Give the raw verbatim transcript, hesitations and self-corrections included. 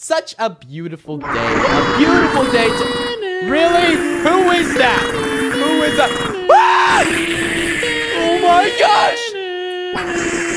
Such a beautiful day. A beautiful day to... Really? Who is that? Who is that? Ah! Oh my gosh!